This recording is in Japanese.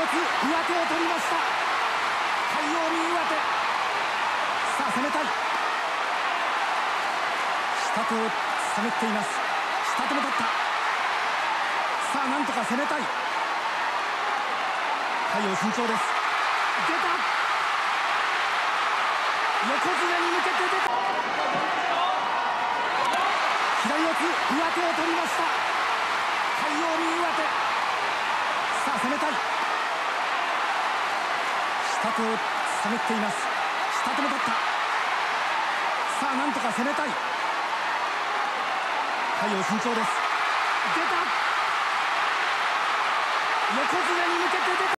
上手を取りました。魁皇に上手。さあ攻めたい。下手を探っています。下手も取った。さあなんとか攻めたい。魁皇慎重です。出た。横綱に向けて出た。左四つ上手を取りました。魁皇に上手。さあ攻めたい。下手を探っています。下手も取った。さあなんとか攻めたい。魁皇慎重です。出た。横綱に向けて出た。